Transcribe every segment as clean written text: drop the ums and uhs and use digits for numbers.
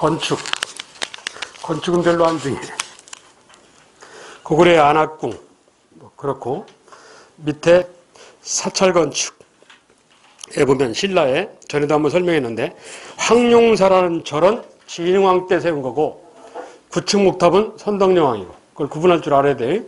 건축은 별로 안 중요해. 고구려의 안압궁, 뭐 그렇고, 밑에 사찰건축에 보면 신라에 전에도 한번 설명했는데, 황룡사라는 절은 진흥왕 때 세운 거고, 구층목탑은 선덕여왕이고, 그걸 구분할 줄 알아야 돼.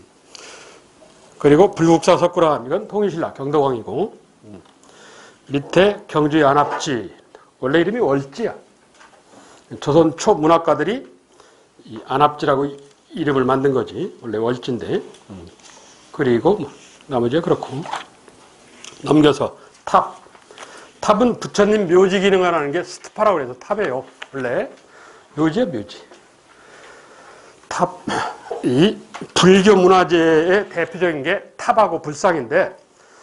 그리고 불국사 석굴암, 이건 통일신라 경덕왕이고, 밑에 경주의 안압지, 원래 이름이 월지야. 조선 초문학가들이 이 안압지라고 이름을 만든 거지. 원래 월지인데. 그리고 나머지가 그렇고. 넘겨서 탑. 탑은 부처님 묘지 기능을 하는 게 스투파라고 해서 탑이에요. 원래 묘지야, 묘지. 탑. 이 불교 문화재의 대표적인 게 탑하고 불상인데,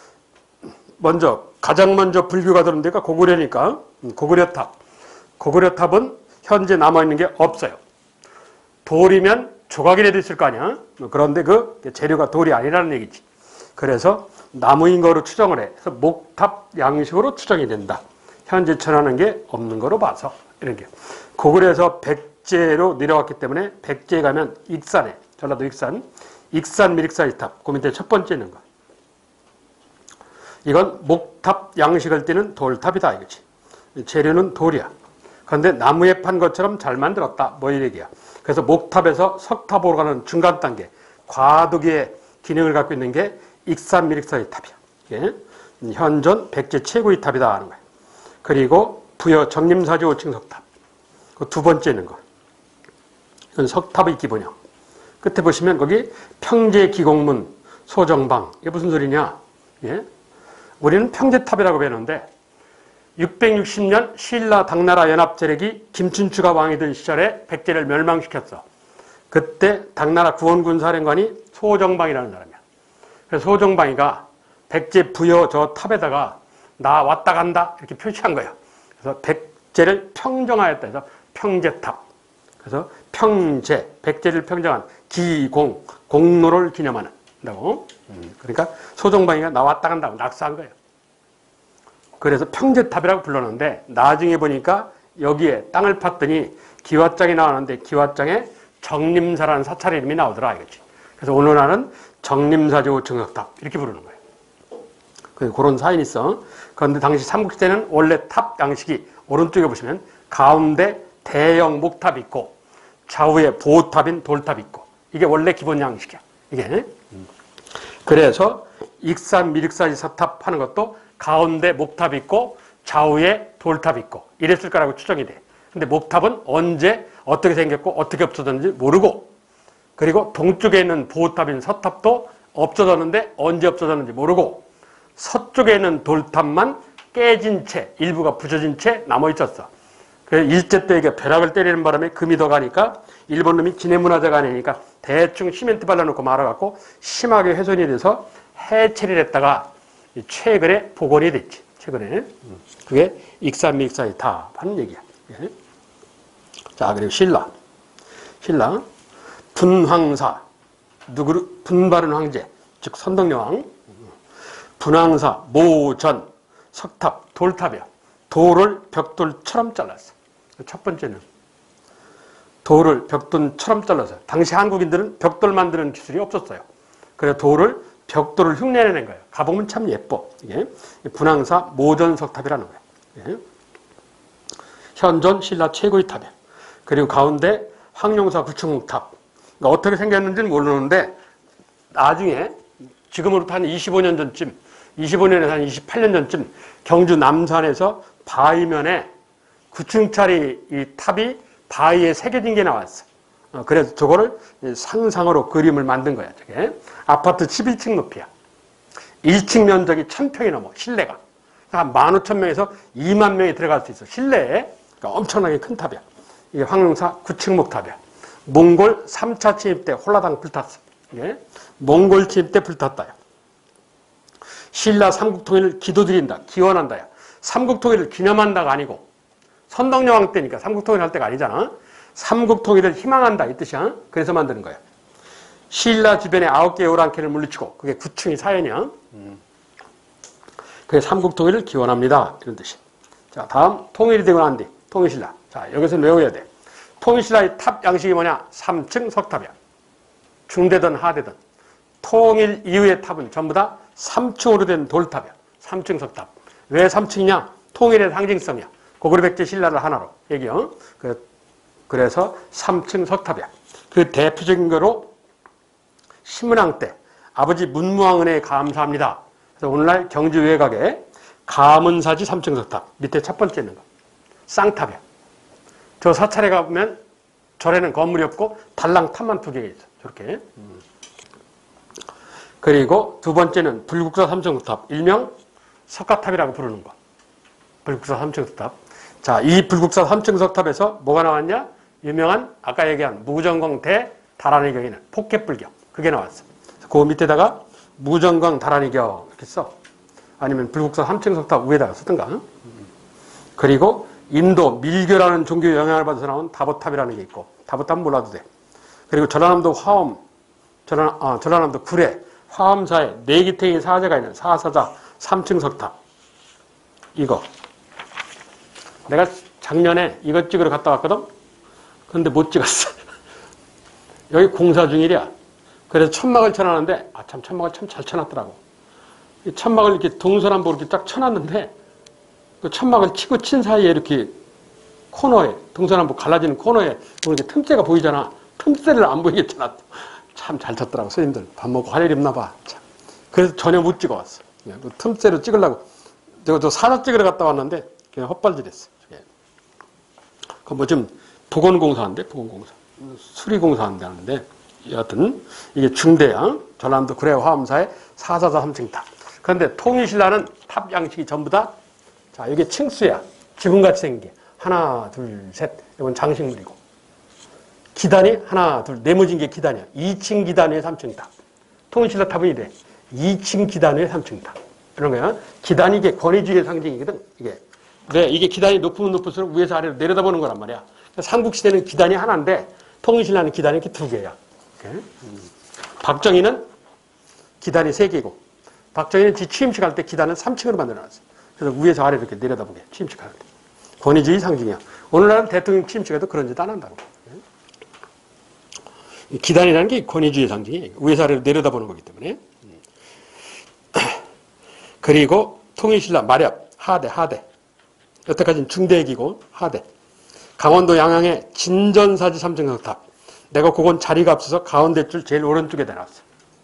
가장 먼저 불교가 들은 데가 고구려니까, 고구려탑. 고구려탑은 현재 남아있는 게 없어요. 돌이면 조각이라도 있을 거 아니야? 그런데 그 재료가 돌이 아니라는 얘기지. 그래서 나무인 거로 추정을 해. 그래서 목탑 양식으로 추정이 된다. 현재 전하는 게 없는 거로 봐서. 이런 게. 고구려에서 백제로 내려왔기 때문에 백제에 가면 익산에, 전라도 익산 미륵사리 탑. 그 밑에 첫 번째 있는 거. 이건 목탑 양식을 띠는 돌탑이다 이거지. 재료는 돌이야. 그런데 나무에 판 것처럼 잘 만들었다. 뭐 이 얘기야. 그래서 목탑에서 석탑으로 가는 중간 단계, 과도기의 기능을 갖고 있는 게 익산 미륵사리 탑이야. 이게 현존 백제 최고의 탑이다 하는 거야. 그리고 부여 정림사지 5층 석탑. 그 두 번째 있는 거. 이건 석탑의 기본형. 끝에 보시면 거기 평제기공문 소정방. 이게 무슨 소리냐? 예? 우리는 평제탑이라고 배우는데 660년 신라 당나라 연합제력이 김춘추가 왕이 된 시절에 백제를 멸망시켰어. 그때 당나라 구원군사령관이 소정방이라는 사람이야. 그래서 소정방이가 백제 부여 저 탑에다가 나 왔다 간다 이렇게 표시한 거야. 그래서 백제를 평정하였다 해서 평제탑. 그래서 평제, 백제를 평정한 기공, 공로를 기념하는 다고. 그러니까 소정방이가 나 왔다 간다고 낙서한 거예요. 그래서 평제탑이라고 불렀는데 나중에 보니까 여기에 땅을 팠더니 기와장이 나왔는데 기와장에 정림사라는 사찰 이름이 나오더라 이거지. 그래서 오늘날은 정림사지 5층 석탑 이렇게 부르는 거예요. 그런 사인이 있어. 그런데 당시 삼국시대는 원래 탑 양식이 오른쪽에 보시면 가운데 대형 목탑이 있고 좌우에 보탑인 돌탑이 있고 이게 원래 기본 양식이야. 이게. 그래서 익산 미륵사지 석탑 하는 것도 가운데 목탑이 있고 좌우에 돌탑이 있고 이랬을 거라고 추정이 돼. 근데 목탑은 언제 어떻게 생겼고 어떻게 없어졌는지 모르고 그리고 동쪽에 있는 보탑인 서탑도 없어졌는데 언제 없어졌는지 모르고 서쪽에 있는 돌탑만 깨진 채 일부가 부서진 채 남아 있었어. 그래서 일제 때 이게 벼락을 때리는 바람에 금이 더 가니까 일본 놈이 기내문화재가 아니니까 대충 시멘트 발라놓고 말아갖고 심하게 훼손이 돼서 해체를 했다가 최근에 복원이 됐지. 최근에. 그게 익산 미륵사리 탑 하는 얘기야. 예. 자, 그리고 신라. 분황사. 분바른 황제. 즉, 선덕여왕. 분황사, 모전, 석탑, 돌탑이야. 돌을 벽돌처럼 잘랐어. 첫 번째는. 돌을 벽돌처럼 잘라서. 당시 한국인들은 벽돌 만드는 기술이 없었어요. 그래서 벽돌을 흉내내는 거예요. 가보면 참 예뻐. 이게 분황사 모전석탑이라는 거예요. 예. 현존 신라 최고의 탑이에요. 그리고 가운데 황룡사 구층목탑. 그러니까 어떻게 생겼는지는 모르는데 나중에 지금으로부터 한 25년 전쯤 25년에서 한 28년 전쯤 경주 남산에서 바위면에 9층짜리 이 탑이 바위에 새겨진 게 나왔어. 그래서 저거를 상상으로 그림을 만든 거야. 저게. 아파트 11층 높이야. 1층 면적이 1000평이 넘어. 실내가. 한 15,000명에서 2만 명이 들어갈 수 있어. 실내에. 그러니까 엄청나게 큰 탑이야. 이게 황룡사 9층목 탑이야. 몽골 3차 침입 때 홀라당 불탔어. 이게 몽골 침입 때 불탔다요. 신라 삼국통일을 기도드린다. 기원한다야. 삼국통일을 기념한다가 아니고 선덕여왕 때니까 삼국통일 할 때가 아니잖아. 삼국통일을 희망한다 이 뜻이야. 그래서 만드는 거야. 신라 주변에 9개의 오랑캐를 물리치고 그게 9층이 사연이야. 그게 삼국통일을 기원합니다. 이런 뜻이야. 자, 다음 통일이 되고 난 뒤 통일신라. 자, 여기서 외워야 돼. 통일신라의 탑 양식이 뭐냐? 3층 석탑이야. 중대든 하대든. 통일 이후의 탑은 전부 다 3층으로 된 돌탑이야. 3층 석탑. 왜 3층이냐? 통일의 상징성이야. 고구려백제 신라를 하나로 얘기요. 그래서 3층 석탑이야. 그 대표적인 거로 신문왕 때 아버지 문무왕은혜에 감사합니다. 그래서 오늘날 경주 외곽에 가문사지 3층 석탑 밑에 첫 번째 있는 거 쌍탑이야. 저 사찰에 가보면 절에는 건물이 없고 달랑 탑만 2개가 있어. 저렇게. 그리고 두 번째는 불국사 3층 석탑, 일명 석가탑이라고 부르는 거. 불국사 3층 석탑. 자, 이 불국사 3층 석탑에서 뭐가 나왔냐? 유명한 아까 얘기한 무전광 대 다란의 경에는 폭개불경. 그게 나왔어. 그 밑에다가 무전광 다란의 경 이렇게 써. 아니면 불국사 3층 석탑 위에다가 쓰든가. 그리고 인도 밀교라는 종교 영향을 받아서 나온 다보탑이라는 게 있고, 다보탑은 몰라도 돼. 그리고 전라남도 화엄, 전라남도 구례 화엄사에 내기탱이 사자가 있는 사사자 3층 석탑. 이거. 내가 작년에 이것 찍으러 갔다 왔거든? 근데 못 찍었어. 여기 공사 중이랴. 그래서 천막을 쳐놨는데, 참, 천막을 참 잘 쳐놨더라고. 이 천막을 이렇게 동서남북으로 이렇게 딱 쳐놨는데, 그 천막을 치고 친 사이에 이렇게 코너에, 동서남북 갈라지는 코너에 이렇게 틈새가 보이잖아. 틈새를 안 보이게 쳐놨어. 참 잘 쳤더라고, 선생님들. 밥 먹고 할 일 없나 봐. 참. 그래서 전혀 못 찍어왔어. 그 틈새로 찍으려고. 저 사자 찍으러 갔다 왔는데, 그냥 헛발질했어. 그 뭐 지금 보건공사인데, 보건공사. 수리공사 한다는데, 여하튼, 이게 중대야. 전라남도 구례 화엄사의 사사자 3층 탑. 그런데 통일신라는 탑 양식이 전부 다, 자, 이게 층수야. 지붕같이 생긴 게. 하나, 둘, 셋. 이건 장식물이고. 기단이 하나, 둘, 네모진 게 기단이야. 2층 기단 위에 3층 탑. 통일신라 탑은 이래. 2층 기단 위에 3층 탑. 이런 거야. 기단이 이게 권위주의의 상징이거든. 이게. 네, 이게 기단이 높으면 높을수록 위에서 아래로 내려다보는 거란 말이야. 삼국시대는 기단이 하나인데, 통일신라는 기단이 이렇게 2개야. 박정희는 기단이 3개고, 박정희는 지 취임식 할 때 기단은 3층으로 만들어놨어. 그래서 위에서 아래로 이렇게 내려다보게, 취임식 할 때. 권위주의 상징이야. 오늘날은 대통령 취임식에도 그런 짓 안 한다고. 기단이라는 게 권위주의 상징이에요. 위에서 아래로 내려다보는 거기 때문에. 그리고 통일신라 마렵, 하대. 여태까지는 중대기고 하대. 강원도 양양의 진전사지 3층 석탑. 내가 그건 자리가 없어서 가운데 줄 제일 오른쪽에 대놨어.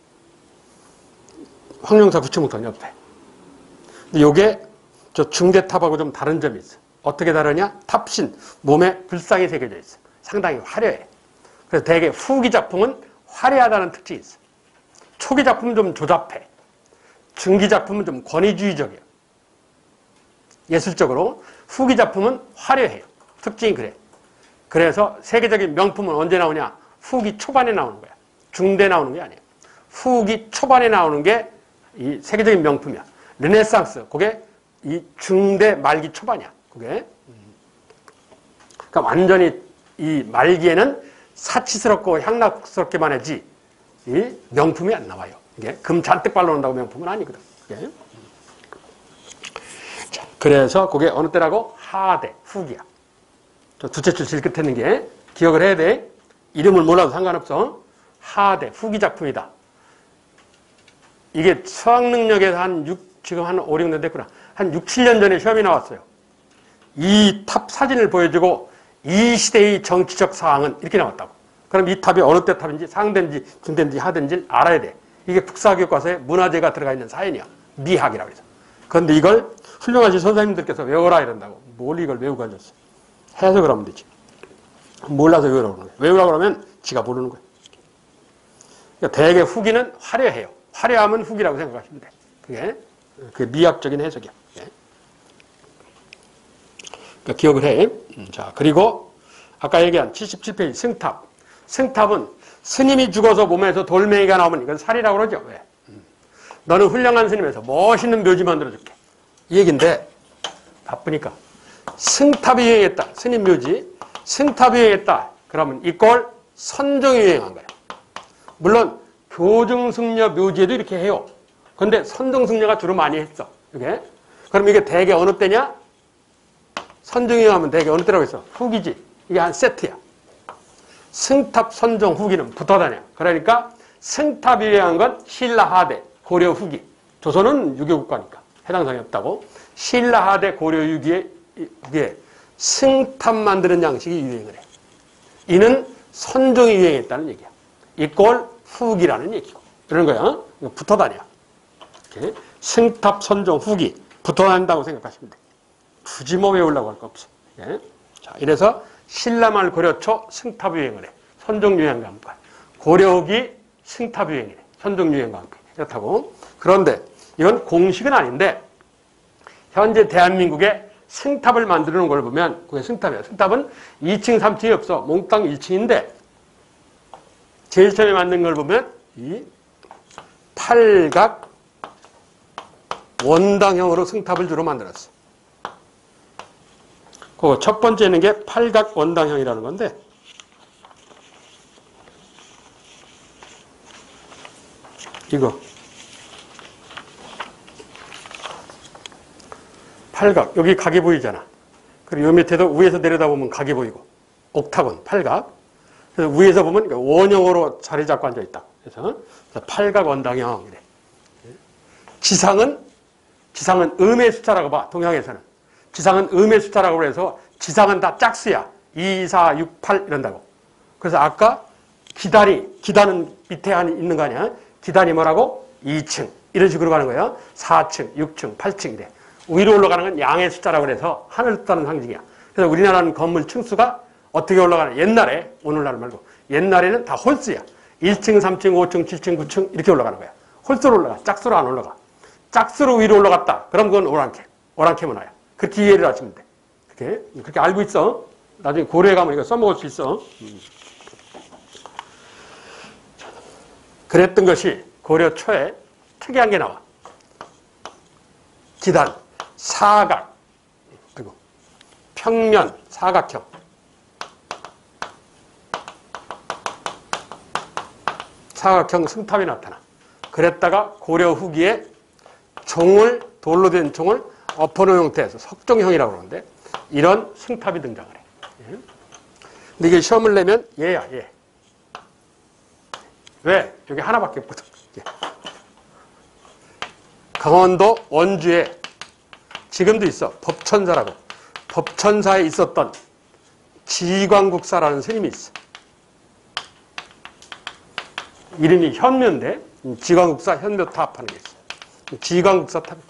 황룡사 구치목탑 옆에. 근데 요게 저 중대탑하고 좀 다른 점이 있어. 어떻게 다르냐? 탑신, 몸에 불상이 새겨져 있어. 상당히 화려해. 그래서 대개 후기 작품은 화려하다는 특징이 있어. 초기 작품은 좀 조잡해. 중기 작품은 좀 권위주의적이야. 예술적으로. 후기 작품은 화려해요. 특징이 그래. 그래서 세계적인 명품은 언제 나오냐? 후기 초반에 나오는 거야. 중대 나오는 게 아니에요. 후기 초반에 나오는 게 이 세계적인 명품이야. 르네상스, 그게 이 중대 말기 초반이야. 그게. 그러니까 완전히 이 말기에는 사치스럽고 향락스럽게만 하지 이 명품이 안 나와요. 이게 금 잔뜩 발라놓는다고 명품은 아니거든. 그게. 자, 그래서 그게 어느 때라고? 하대, 후기야. 저 두째 줄 제일 끝에 있는 게 기억을 해야 돼. 이름을 몰라도 상관없어. 하대, 후기 작품이다. 이게 수학능력에서 지금 한 5, 6년 됐구나. 한 6, 7년 전에 시험이 나왔어요. 이 탑 사진을 보여주고 이 시대의 정치적 상황은 이렇게 나왔다고. 그럼 이 탑이 어느 때 탑인지 상대인지 중대인지 하든지 알아야 돼. 이게 국사교과서에 문화재가 들어가 있는 사연이야. 미학이라고 해서. 그런데 이걸 훌륭하신 선생님들께서 외워라 이런다고. 뭘 이걸 외우고 앉았어. 해석을 하면 되지. 몰라서 외우라고 그러는 거야. 외우라고 그러면 지가 모르는 거야. 그러니까 대개 후기는 화려해요. 화려하면 후기라고 생각하시면 돼. 그게 미학적인 해석이야. 그러니까 기억을 해. 자, 그리고 아까 얘기한 77페이지 승탑. 승탑은 스님이 죽어서 몸에서 돌멩이가 나오면 이건 살이라고 그러죠. 왜? 너는 훌륭한 스님에서 멋있는 묘지 만들어줄게. 이 얘기인데 바쁘니까 승탑이 유행했다. 스님 묘지. 승탑이 유행했다. 그러면 이꼴 선정이 유행한 거야. 물론 교정승려 묘지에도 이렇게 해요. 그런데 선정승려가 주로 많이 했어. 이게. 그럼 이게 대개 어느 때냐? 선종유행하면 되게 어느 때라고 했어? 후기지. 이게 한 세트야. 승탑, 선종, 후기는 붙어다녀. 그러니까 승탑이 유행한 건 신라 하대, 고려 후기. 조선은 유교국가니까 해당 사항이 없다고. 신라 하대, 고려 후기에 승탑 만드는 양식이 유행을 해. 이는 선종이 유행했다는 얘기야. 이꼴 후기라는 얘기고. 이런 거야. 붙어다녀. 이렇게 승탑, 선종, 후기. 붙어다닌다고 생각하시면 돼. 굳이 뭐 외우려고 할 거 없어. 예? 자, 이래서 신라말 고려초 승탑 유행을 해. 선종 유행과 함께. 고려 후기 승탑 유행이래. 선종 유행과 함께. 이렇다고. 그런데 이건 공식은 아닌데 현재 대한민국에 승탑을 만드는 걸 보면 그게 승탑이야. 승탑은 2층, 3층이 없어. 몽땅 1층인데 제일 처음에 만든 걸 보면 이 팔각 원당형으로 승탑을 주로 만들었어. 그 첫 번째 있는 게 팔각 원당형이라는 건데 이거 팔각 여기 각이 보이잖아. 그리고 요 밑에도 위에서 내려다보면 각이 보이고 옥타곤 팔각. 그래서 위에서 보면 원형으로 자리 잡고 앉아 있다. 그래서 팔각 원당형이래. 지상은 음의 숫자라고 봐. 동양에서는 지상은 음의 숫자라고 해서 지상은 다 짝수야. 2, 4, 6, 8 이런다고. 그래서 아까 기단은 밑에 있는 거 아니야? 기단이 뭐라고? 2층 이런 식으로 가는 거예요. 4층, 6층, 8층 이래. 위로 올라가는 건 양의 숫자라고 해서 하늘을 뜻하는 상징이야. 그래서 우리나라는 건물 층수가 어떻게 올라가나? 옛날에, 오늘날 말고 옛날에는 다 홀수야. 1층, 3층, 5층, 7층, 9층 이렇게 올라가는 거야. 홀수로 올라가. 짝수로 안 올라가. 짝수로 위로 올라갔다. 그럼 그건 오랑캐 문화야. 그렇게 이해를 하시면 돼. 그렇게 알고 있어. 나중에 고려에 가면 이거 써먹을 수 있어. 그랬던 것이 고려 초에 특이한 게 나와. 기단, 사각, 그리고 평면, 사각형. 사각형 승탑이 나타나. 그랬다가 고려 후기에 돌로 된 총을 엎어놓은 형태에서 석종형이라고 그러는데 이런 승탑이 등장을 해. 근데 이게 시험을 내면 얘야, 얘. 왜? 여기 하나밖에 없거든. 강원도 원주에 지금도 있어. 법천사라고. 법천사에 있었던 지광국사라는 스님이 있어. 이름이 현묘인데 지광국사 현묘탑 하는 게 있어. 지광국사 탑이죠.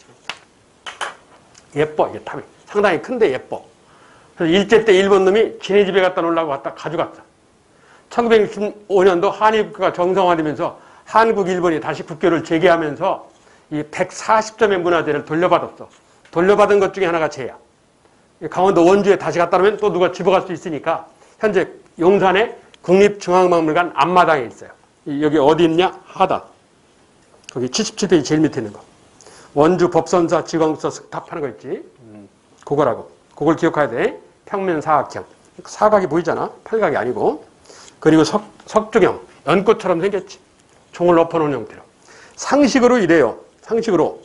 예뻐, 이게 탑이. 상당히 큰데 예뻐. 그래서 일제 때 일본 놈이 지네 집에 갖다 놓으려고 갖다 가져갔어. 1965년도 한일국가가 정상화되면서 한국, 일본이 다시 국교를 재개하면서 이 140점의 문화재를 돌려받았어. 돌려받은 것 중에 하나가 쟤야. 강원도 원주에 다시 갖다 놓으면 또 누가 집어갈 수 있으니까 현재 용산의 국립중앙박물관 앞마당에 있어요. 여기 어디 있냐? 하단. 거기 77페이지 제일 밑에 있는 거. 원주 법선사 지광국사 승탑 하는 거 있지? 그거라고. 그걸 기억해야 돼. 평면 사각형. 사각이 보이잖아. 팔각이 아니고. 그리고 석중형. 연꽃처럼 생겼지. 총을 엎어놓은 형태로. 상식으로 이래요. 상식으로.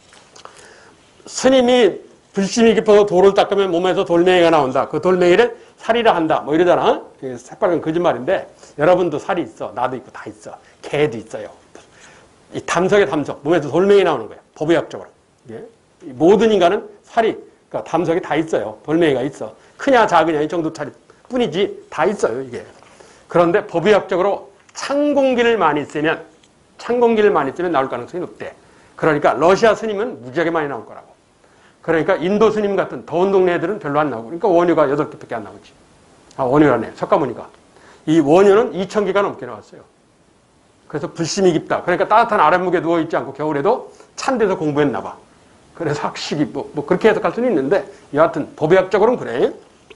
스님이 불심이 깊어서 돌을 닦으면 몸에서 돌멩이가 나온다. 그 돌멩이를 살이라 한다. 뭐 이러잖아. 새빨간 거짓말인데 여러분도 살이 있어. 나도 있고 다 있어. 개도 있어요. 이 담석에 담석. 몸에서 돌멩이 나오는 거야. 법의학적으로. 예? 모든 인간은 살이, 그러니까 담석이 다 있어요. 돌멩이가 있어. 크냐 작으냐 이 정도 차이 뿐이지 다 있어요. 이게. 그런데 법의학적으로 찬 공기를 많이 쓰면 나올 가능성이 높대. 그러니까 러시아 스님은 무지하게 많이 나올 거라고. 그러니까 인도 스님 같은 더운 동네 애들은 별로 안 나오고. 그러니까 원효가 8개밖에 안 나오지. 원효라네. 석가모니가. 이 원효는 2000개가 넘게 나왔어요. 그래서 불심이 깊다. 그러니까 따뜻한 아랫목에 누워있지 않고 겨울에도 찬 데서 공부했나 봐. 그래서 학식이 뭐 그렇게 해석할 수는 있는데 여하튼 법의학적으로는 그래.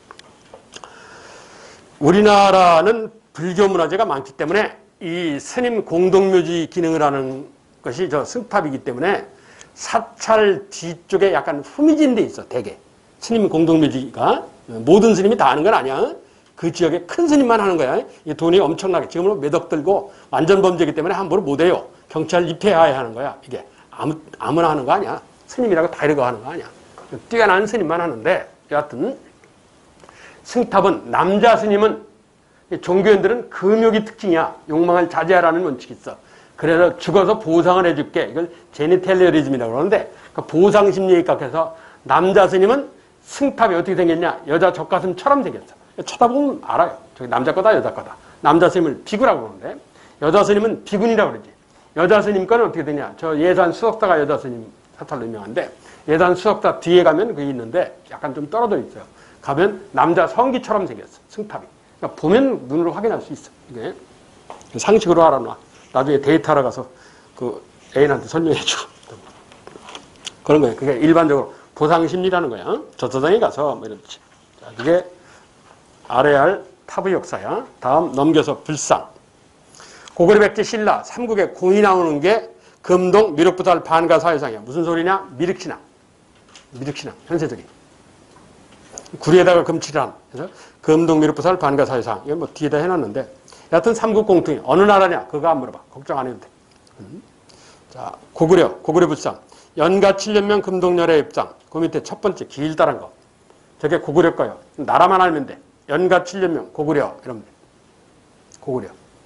우리나라는 불교 문화재가 많기 때문에 이 스님 공동묘지 기능을 하는 것이 저 승탑이기 때문에 사찰 뒤쪽에 약간 후미진 데 있어. 대개 스님 공동묘지가 모든 스님이 다 하는 건 아니야. 그 지역에 큰 스님만 하는 거야. 이 돈이 엄청나게 지금은 몇 억 들고 완전 범죄이기 때문에 함부로 못해요. 경찰 입회하에 하는 거야. 이게 아무나 하는 거 아니야. 스님이라고 다 이러고 하는 거 아니야. 뛰어난 스님만 하는데 여하튼 승탑은 남자 스님은 종교인들은 금욕이 특징이야. 욕망을 자제하라는 원칙이 있어. 그래서 죽어서 보상을 해줄게. 이걸 제니텔리어리즘이라고 그러는데 그러니까 보상 심리에 입각해서 남자 스님은 승탑이 어떻게 생겼냐? 여자 젖가슴처럼 생겼어. 쳐다보면 알아요. 저기 남자 거다 여자 거다. 남자 스님을 비구라고 그러는데 여자 스님은 비군이라고 그러지. 여자 스님 거는 어떻게 되냐? 저 예산 수석다가 여자 스님 사찰로 유명한데 예산 수석다 뒤에 가면 그게 있는데 약간 좀 떨어져 있어요. 가면 남자 성기처럼 생겼어. 승탑이. 그러니까 보면 눈으로 확인할 수 있어. 이게 상식으로 알아놔. 나중에 데이트하러 가서 그 애인한테 설명해주고 그런 거예요. 그게 일반적으로 보상심리라는 거야. 저서당에 가서 뭐 이렇지. 자, 그게 알아야 할 탑의 역사야. 다음 넘겨서 불상. 고구려 백제 신라 삼국에 공이 나오는 게 금동 미륵부달 반가 사회상이야. 무슨 소리냐? 미륵신앙. 미륵신앙. 현세적인. 구리에다가 금칠한. 그래서 금동 미륵부달 반가 사회상. 이건 뭐 뒤에다 해놨는데. 여하튼 삼국 공통이 어느 나라냐? 그거 안 물어봐. 걱정 안 해도 돼. 자, 고구려 불상. 연가 7년명 금동열의 입장. 그 밑에 첫 번째 길다란 거. 저게 고구려 거예요. 나라만 알면 돼. 연가 7년명 고구려 이러면 돼. 고구려.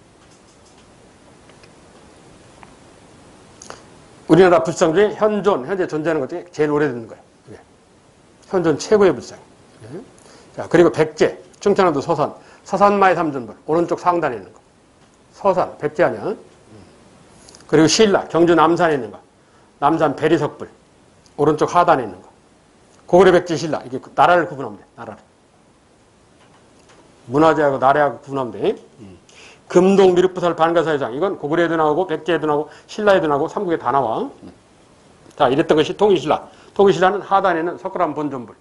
우리나라 불상 중에 현재 존재하는 것 중에 제일 오래된 거예요. 현존 최고의 불상. 자, 그리고 백제, 충청남도 서산. 서산마의 삼전불. 오른쪽 상단에 있는 거. 서산, 백제 아니야. 그리고 신라, 경주 남산에 있는 거. 남산 베리석불. 오른쪽 하단에 있는 거. 고구려 백제 신라. 이게 나라를 구분하면 돼. 나라를. 문화재하고 나라하고 구분하면 돼. 금동 미륵부살 반가사회상. 이건 고구려에도 나오고 백제에도 나오고 신라에도 나오고 삼국에 다 나와. 자, 이랬던 것이 통일신라. 통일신라는 하단에는 석굴암 본전불.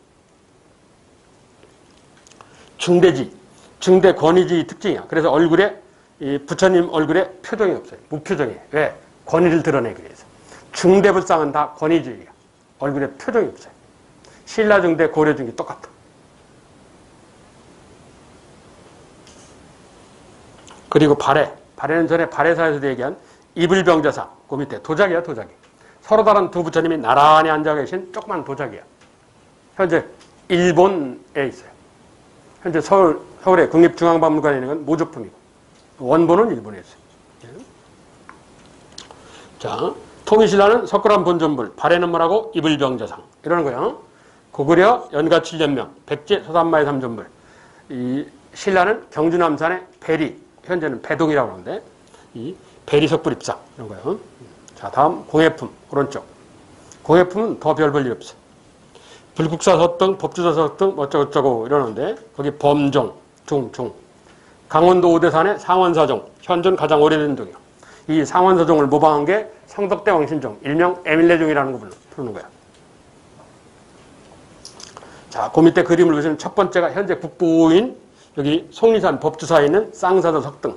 중대지. 중대 권위지 특징이야. 그래서 얼굴에 이 부처님 얼굴에 표정이 없어요. 무표정이에요. 왜? 권위를 드러내기 위해서. 중대불상은 다 권위주의야. 얼굴에 표정이 없어요. 신라 중대, 고려 중대 똑같아. 그리고 발해. 발해는 전에 발해사에서도 얘기한 이불병자상. 그 밑에 도자기야, 도자기. 서로 다른 두 부처님이 나란히 앉아 계신 조그만 도자기야. 현재 일본에 있어요. 현재 서울의 국립중앙박물관에 있는 건 모조품이고 원본은 일본에 있어요. 자, 통일신라는 석굴암 본전불, 발해는 뭐라고? 이불병자상. 이러는 거야. 고구려 연가 7년명, 백제 서산마의 삼전불. 이 신라는 경주 남산의 배리, 현재는 배동이라고 하는데 이 배리석불 입상 이런 거예요. 자, 다음 공예품 오른쪽. 공예품은 더 별 볼 일 없어. 불국사 서등, 법주사 서등 어쩌고저쩌고 이러는데 거기 범종, 중. 강원도 오대산의 상원사종, 현존 가장 오래된 종이요. 이 상원사종을 모방한 게 성덕대왕 신종, 일명 에밀레종이라는 거 부르는 거야. 자, 그 밑에 그림을 보시면 첫 번째가 현재 국보인 여기 속리산 법주사에 있는 쌍사도 석등.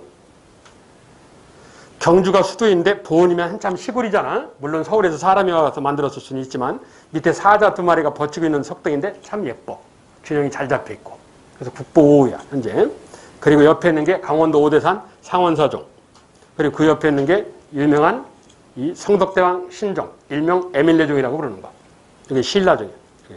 경주가 수도인데 보은이면 한참 시골이잖아. 물론 서울에서 사람이 와서 만들었을 수는 있지만 밑에 사자 두 마리가 버티고 있는 석등인데 참 예뻐. 균형이 잘 잡혀 있고. 그래서 국보야 현재. 그리고 옆에 있는 게 강원도 오대산 상원사종. 그리고 그 옆에 있는 게 유명한 이 성덕대왕 신종, 일명 에밀레종이라고 부르는 거. 이게 신라종이야.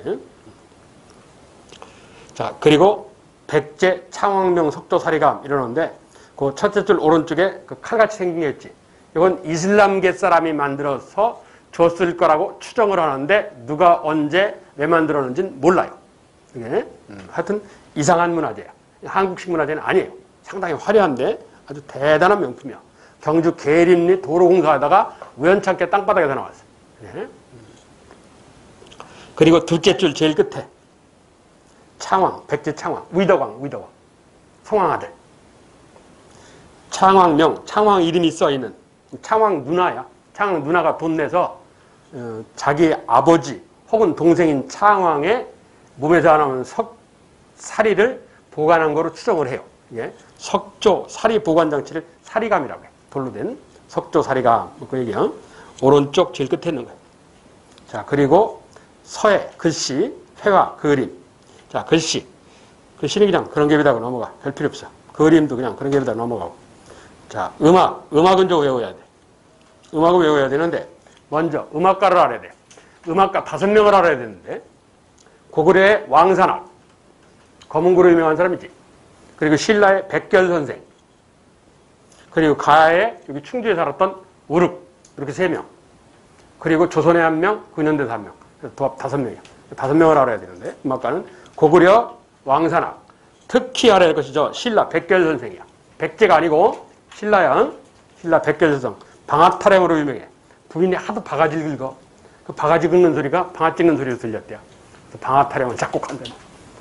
자, 그리고 백제 창왕명 석조사리감 이러는데 그 첫째 줄 오른쪽에 그 칼같이 생긴 게 있지. 이건 이슬람계 사람이 만들어서 줬을 거라고 추정을 하는데 누가 언제 왜 만들었는지는 몰라요. 이게 하여튼 이상한 문화재야. 한국식 문화재는 아니에요. 상당히 화려한데 아주 대단한 명품이야. 경주 계림리 도로공사하다가 우연찮게 땅바닥에서 나왔어요. 네. 그리고 둘째 줄 제일 끝에 창왕, 백제 창왕, 위덕왕, 성왕 아들. 창왕명, 창왕 이름이 써있는 창왕 누나야. 창왕 누나가 돈 내서 자기 아버지 혹은 동생인 창왕의 몸에서 나오는 석사리를 보관한 거로 추정을 해요. 예? 석조 사리 보관 장치를 사리감이라고 해. 돌로 된 석조 사리감. 그 얘기야. 오른쪽 제일 끝에 있는 거예요. 자, 그리고 서예, 글씨, 회화, 그림. 자, 글씨. 글씨는 그냥 그런 게 비다고 넘어가. 별 필요 없어. 그림도 그냥 그런 게 비다고 넘어가고. 자, 음악은 좀 외워야 돼. 음악을 외워야 되는데, 먼저 음악가를 알아야 돼. 음악가 5명을 알아야 되는데, 고구려의 왕산악, 검은고로 유명한 사람이지. 그리고 신라의 백결선생, 그리고 가야의 여기 충주에 살았던 우륵, 이렇게 3명. 그리고 조선의 1명, 근현대에 1명. 도합 5명이야. 5명을 알아야 되는데, 음악가는 고구려 왕산악. 특히 알아야 할 것이 신라 백결선생이야. 백제가 아니고 신라야. 신라 백결선생. 방아타령으로 유명해. 부인이 하도 바가지를 긁어. 그 바가지 긁는 소리가 방아 찍는 소리로 들렸대요. 그래서 방아타령을 작곡한대.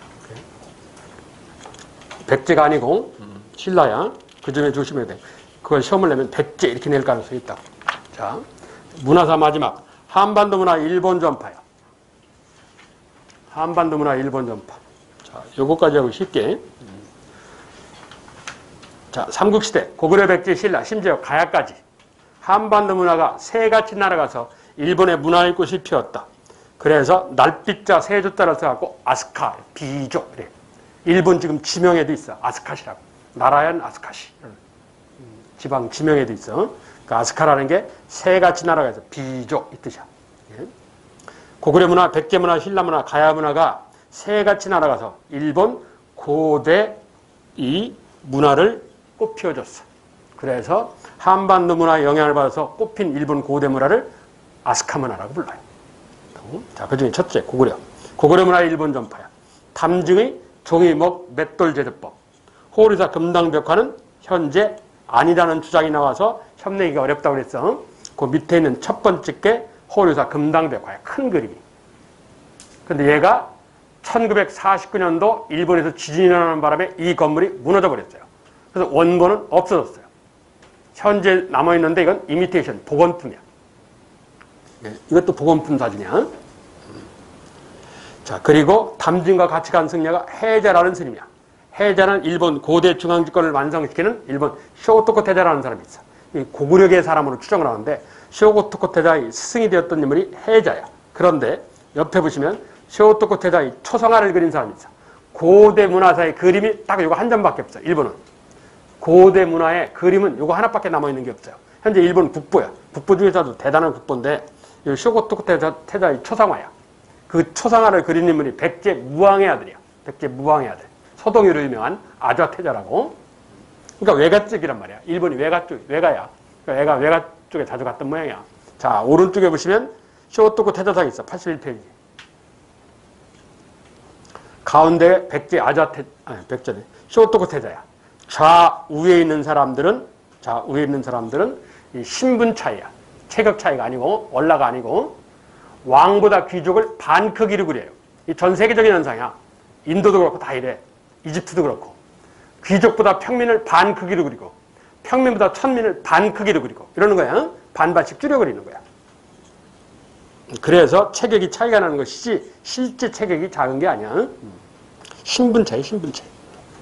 백제가 아니고 신라야. 그 점에 조심해야 돼. 그걸 시험을 내면 백제 이렇게 낼 가능성이 있다. 자, 문화사 마지막. 한반도 문화 일본 전파야. 한반도 문화 일본 전파. 자, 요거까지 하고 쉽게. 자, 삼국시대, 고구려, 백제, 신라, 심지어 가야까지. 한반도 문화가 새같이 날아가서 일본의 문화의 꽃이 피었다. 그래서 날빛자 세조자를 써갖고 아스카, 비조. 그래. 일본 지금 지명에도 있어. 아스카시라고. 나라현 아스카시. 지방 지명에도 있어. 그 아스카라는 게 새같이 날아가서 비조 이 뜻이야. 예. 고구려 문화, 백제 문화, 신라 문화, 가야 문화가 새같이 날아가서 일본 고대 이 문화를 꽃피워줬어. 그래서 한반도 문화의 영향을 받아서 꽃핀 일본 고대 문화를 아스카 문화라고 불러요. 자, 그 중에 첫째, 고구려. 고구려 문화의 일본 전파야. 탐증의 종이목 맷돌 제조법. 호리사 금당벽화는 현재 아니라는 주장이 나와서 협내기가 어렵다고 그랬어. 그 밑에 있는 첫 번째 게 호리사 금당벽화야. 큰 그림이. 근데 얘가 1949년도 일본에서 지진이 일어나는 바람에 이 건물이 무너져 버렸어요. 그래서 원본은 없어졌어요. 현재 남아있는데 이건 이미테이션, 복원품이야. 네, 이것도 복원품 사진이야. 자, 그리고 담진과 같이 간 승려가 해자라는 스님이야. 해자는 일본 고대 중앙집권을 완성시키는 일본 쇼고토코 태자라는 사람이 있어. 이 고구려계 사람으로 추정을 하는데 쇼고토코 태자의 스승이 되었던 인물이 해자야. 그런데 옆에 보시면 쇼고토코 태자의 초성화를 그린 사람이 있어. 고대 문화사의 그림이 딱 이거 한 점밖에 없어. 일본은. 고대 문화의 그림은 이거 하나밖에 남아있는 게 없어요. 현재 일본 국보야. 국보 중에서도 대단한 국보인데 이 쇼고토코 태자의 초상화야. 그 초상화를 그린 인물이 백제 무왕의 아들이야. 백제 무왕의 아들. 소동이로 유명한 아좌 태자라고. 그러니까 외가 쪽이란 말이야. 일본이 외가 쪽, 외가야. 그러니까 애가 외가 쪽에 자주 갔던 모양이야. 자, 오른쪽에 보시면 쇼고토코 태자상이 있어. 81페이지. 가운데 백제 아좌 백제네. 쇼고토코 태자야. 좌우에 있는 사람들은 이 신분 차이야. 체격 차이가 아니고 원라가 아니고 왕보다 귀족을 반 크기로 그려요. 이 전 세계적인 현상이야. 인도도 그렇고 다 이래. 이집트도 그렇고. 귀족보다 평민을 반 크기로 그리고 평민보다 천민을 반 크기로 그리고 이러는 거야. 반반씩 줄여 그리는 거야. 그래서 체격이 차이가 나는 것이지 실제 체격이 작은 게 아니야. 신분 차이, 신분 차이.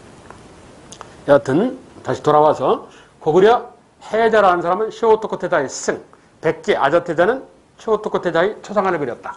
여하튼 다시 돌아와서 고구려 해자라는 사람은 쇼고토코 태자의 스승, 백제 아좌 태자는 쇼고토코 태자의 초상화를 그렸다.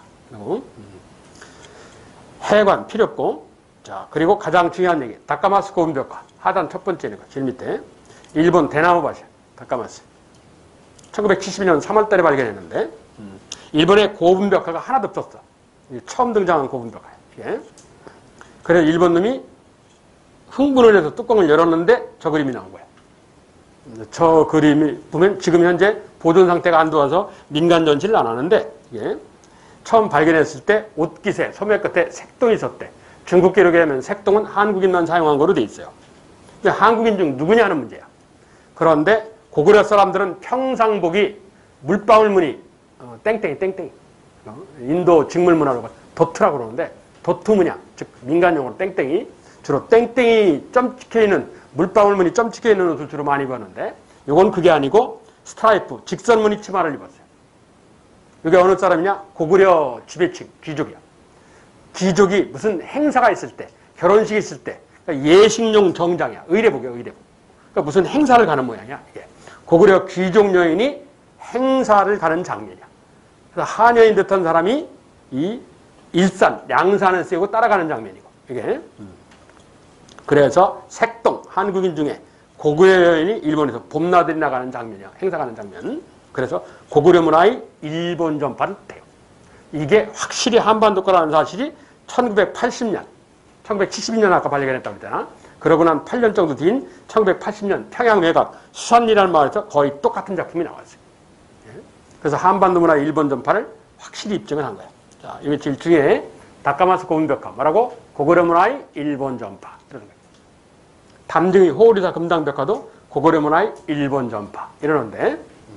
해관 필요 없고. 자, 그리고 가장 중요한 얘기, 다카마스 고분벽화. 하단 첫 번째는 제일 밑에 일본 대나무밭이야. 다카마스. 1972년 3월달에 발견했는데 일본의 고분벽화가 하나도 없었어. 처음 등장한 고분벽화야. 이게. 그래서 일본 놈이 흥분을 해서 뚜껑을 열었는데 저 그림이 나온 거야. 저 그림이 보면 지금 현재 보존 상태가 안 좋아서 민간 전시를 안 하는데 이게 처음 발견했을 때 옷깃에 소매 끝에 색동이 있었대. 중국 기록에 하면 색동은 한국인만 사용한 거로 돼 있어요. 한국인 중 누구냐 하는 문제야. 그런데 고구려 사람들은 평상복이 물방울 무늬 땡땡이 인도 직물 문화로 도트라고 그러는데 도트 문양, 즉 민간용어로 땡땡이, 주로 땡땡이 점 찍혀있는 물방울 무늬 점 찍혀있는 옷을 주로 많이 입었는데 이건 그게 아니고 스트라이프, 직선 무늬 치마를 입었어요. 이게 어느 사람이냐? 고구려 지배층, 귀족이야. 귀족이 무슨 행사가 있을 때, 결혼식이 있을 때 그러니까 예식용 정장이야. 의례복이야, 의례복. 그러니까 무슨 행사를 가는 모양이야. 이게. 고구려 귀족 여인이 행사를 가는 장면이야. 그래서 하녀인 듯한 사람이 이 일산, 양산을 쓰고 따라가는 장면이고 이게. 그래서 색동, 한국인 중에 고구려 여인이 일본에서 봄나들이 나가는 장면이야. 행사 가는 장면. 그래서 고구려 문화의 일본 전파를 돼요. 이게 확실히 한반도 거라는 사실이 1980년, 1972년 아까 발견했다고 했잖아. 그러고 난 8년 정도 뒤인 1980년 평양 외곽 수산리라는 마을에서 거의 똑같은 작품이 나왔어요. 예? 그래서 한반도 문화의 일본 전파를 확실히 입증을 한 거야. 자, 이게 제일 중요해. 다카마스 고분벽화. 뭐라고? 고구려 문화의 일본 전파. 이러는 거야. 담증이 호리사 금당벽화도 고구려 문화의 일본 전파. 이러는데,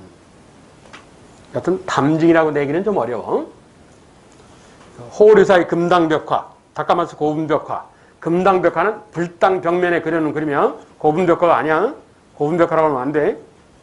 여튼 담증이라고 내기는 좀 어려워. 호리사의 금당벽화, 다카마스 고분벽화. 금당벽화는 불당 벽면에 그려놓은 그림이야. 고분벽화가 아니야. 고분벽화라고 하면 안 돼.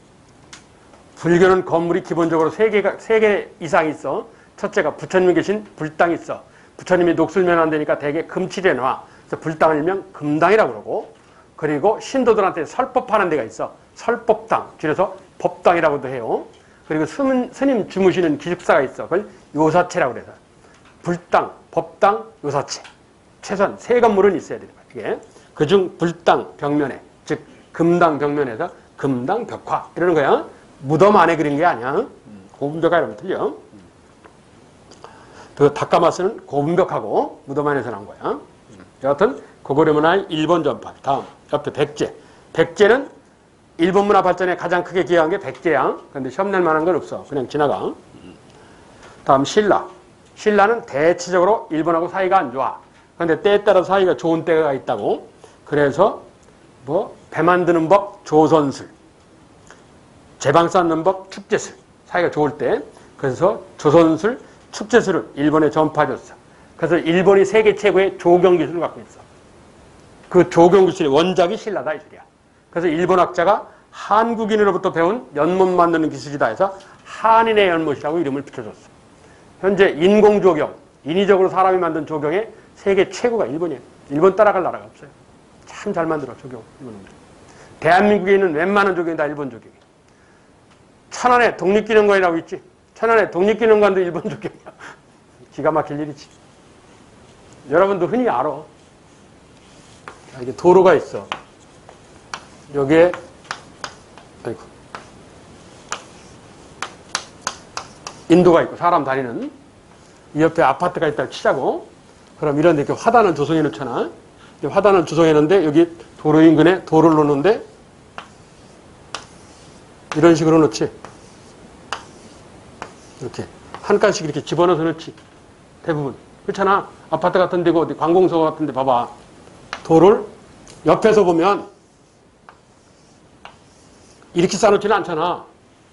불교는 건물이 기본적으로 세 개 이상 있어. 첫째가 부처님 계신 불당이 있어. 부처님이 녹슬면 안 되니까 대개 금칠해 놔. 그래서 불당을 일명 금당이라고 그러고, 그리고 신도들한테 설법하는 데가 있어. 설법당, 줄여서 법당이라고도 해요. 그리고 스님 주무시는 기숙사가 있어. 그걸 요사체라고 그래서. 불당, 법당, 요사체. 최소한 세 건물은 있어야 되는 거야. 이게 그중 불당 벽면에, 즉 금당 벽면에서 금당 벽화 이러는 거야. 무덤 안에 그린 게 아니야. 고분벽화 이러면 틀려. 그 다카마스는 고분벽하고 무덤 안에서 나온 거야. 여하튼 고구려 문화의 일본 전파. 다음 옆에 백제. 백제는 일본 문화 발전에 가장 크게 기여한 게 백제야. 그런데 시험 낼 만한 건 없어. 그냥 지나가. 다음 신라. 신라는 대체적으로 일본하고 사이가 안 좋아. 그런데 때에 따라 사이가 좋은 때가 있다고. 그래서 배 만드는 법 조선술, 제방 쌓는 법 축제술, 사이가 좋을 때. 그래서 조선술, 축제술을 일본에 전파해줬어. 그래서 일본이 세계 최고의 조경기술을 갖고 있어. 그 조경기술의 원작이 신라다 이 소리야. 그래서 일본 학자가 한국인으로부터 배운 연못 만드는 기술이다 해서 한인의 연못이라고 이름을 붙여줬어. 현재 인공조경, 인위적으로 사람이 만든 조경의 세계 최고가 일본이에요. 일본 따라갈 나라가 없어요. 참 잘 만들어, 조경, 일본인들. 대한민국에 있는 웬만한 조경이 다 일본 조경이에요. 천안에 독립기념관이라고 있지. 천안에 독립기념관도 일본 조경이야. 기가 막힐 일이지. 여러분도 흔히 알아. 이게 도로가 있어. 여기에, 아이고. 인도가 있고, 사람 다니는. 이 옆에 아파트가 있다고 치자고. 그럼 이런 데 이렇게 화단을 조성해 놓잖아. 화단을 조성해 놓는데 여기 도로 인근에 도로를 놓는데 이런 식으로 놓지. 이렇게 한 칸씩 이렇게 집어넣어서 놓지. 대부분. 그렇잖아. 아파트 같은 데고 어디 관공서 같은 데 봐봐. 도로를 옆에서 보면 이렇게 쌓아놓지는 않잖아.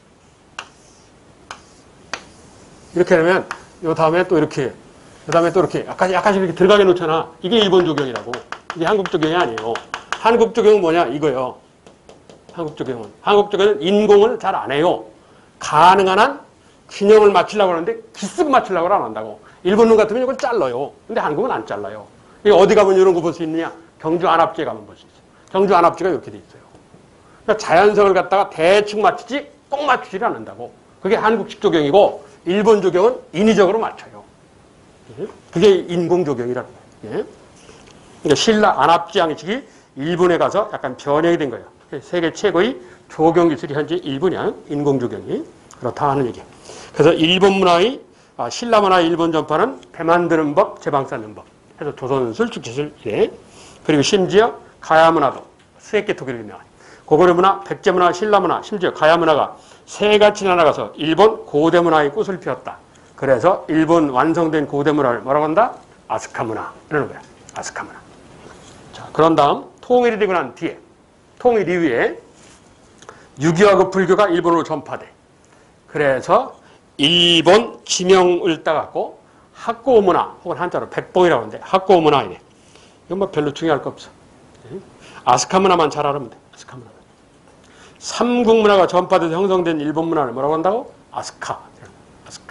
이렇게 하면 요 다음에 또 이렇게 그 다음에 또 이렇게 약간씩 이렇게 들어가게 놓잖아. 이게 일본 조경이라고. 이게 한국 조경이 아니에요. 한국 조경은 뭐냐? 이거요. 한국 조경은. 한국 조경은 인공을 잘 안 해요. 가능한 한 균형을 맞추려고 하는데 기습 맞추려고 안 한다고. 일본 놈 같으면 이걸 잘라요. 근데 한국은 안 잘라요. 이게 어디 가면 이런 거 볼 수 있느냐? 경주 안압지에 가면 볼 수 있어요. 경주 안압지가 이렇게 돼 있어요. 그러니까 자연석을 갖다가 대충 맞추지 꼭 맞추지를 않는다고. 그게 한국식 조경이고 일본 조경은 인위적으로 맞춰요. 그게 인공조경이라는 거예요. 그러니까 신라 안압지 양식이 일본에 가서 약간 변형이 된 거예요. 세계 최고의 조경기술이 현재 일본이야. 인공조경이. 그렇다 하는 얘기예요. 그래서 일본 문화의, 신라 문화의 일본 전파는 배 만드는 법, 제방 쌓는 법. 해서 조선술, 축제술, 이래. 그리고 심지어 가야 문화도 수액계 토기로 유명한. 고구려 문화, 백제 문화, 신라 문화, 심지어 가야 문화가 세 같이 나눠가서 일본 고대 문화의 꽃을 피웠다. 그래서 일본 완성된 고대 문화를 뭐라고 한다? 아스카 문화. 이러는 거야. 아스카 문화. 자, 그런 다음 통일이 되고 난 뒤에, 통일 이후에 유교하고 불교가 일본으로 전파돼. 그래서 일본 지명을 따갖고 학고 문화, 혹은 한자로 백봉이라고 하는데 학고 문화 이래. 이건 뭐 별로 중요할 거 없어. 아스카 문화만 잘 알으면 돼. 아스카 문화. 삼국 문화가 전파돼서 형성된 일본 문화를 뭐라고 한다고? 아스카. 아스카.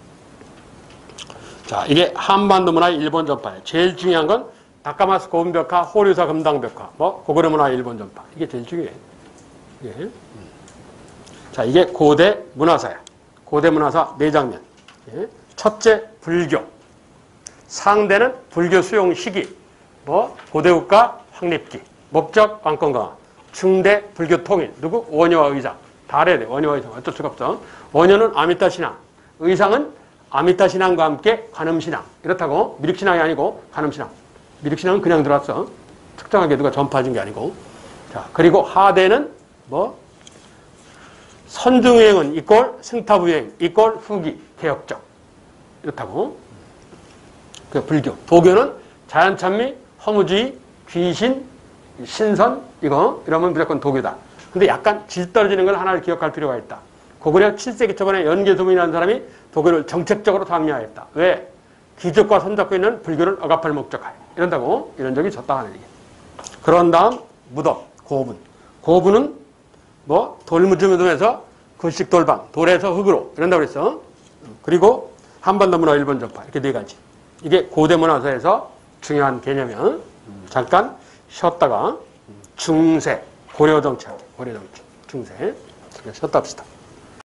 자, 이게 한반도 문화의 일본 전파예요. 제일 중요한 건 다카마스 고분벽화, 호류사 금당벽화, 고구려 문화의 일본 전파. 이게 제일 중요해. 예. 자, 이게 고대 문화사야. 고대 문화사 4장면. 예. 첫째, 불교. 상대는 불교 수용 시기. 고대국가 확립기. 목적, 왕권 강화. 중대, 불교 통일. 누구? 원효와 의상. 다 알아야 돼. 원효와 의상. 어쩔 수가 없어. 원효는 아미타 신앙. 의상은 아미타 신앙과 함께 관음신앙. 이렇다고 미륵신앙이 아니고 관음신앙. 미륵신앙은 그냥 들어왔어. 특정하게 누가 전파해준 게 아니고. 자, 그리고 하대는 뭐? 선중유행은 이꼴 승타부유행 이꼴 후기 개혁적. 이렇다고. 그 불교. 도교는 자연찬미, 허무주의, 귀신, 신선 이거 이러면 무조건 도교다. 근데 약간 질 떨어지는 걸 하나를 기억할 필요가 있다. 고구려 7세기 초반에 연개소문이라는 사람이 도교를 정책적으로 강요하였다. 왜? 귀족과 손잡고 있는 불교를 억압할 목적하에. 이런다고 이런 적이 있었다 하는 얘기. 그런 다음 무덤, 고분. 고분은 뭐 돌무덤에서 군식 돌방, 돌에서 흙으로 이런다고 그랬어. 그리고 한반도 문화, 일본 전파 이렇게 네 가지. 이게 고대 문화사에서 중요한 개념이야. 잠깐 쉬었다가 중세, 고려 정치, 중세. 쉬었다 합시다.